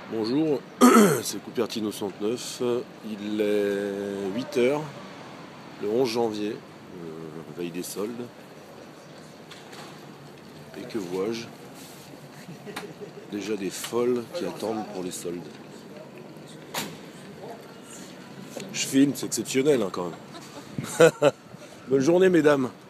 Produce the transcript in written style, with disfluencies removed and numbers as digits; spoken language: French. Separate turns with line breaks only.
Bonjour, c'est Cupertino 69, il est 8h, le 11 janvier, veille des soldes. Et que vois-je? Déjà des folles qui attendent pour les soldes. Je filme, c'est exceptionnel hein, quand même. Bonne journée mesdames.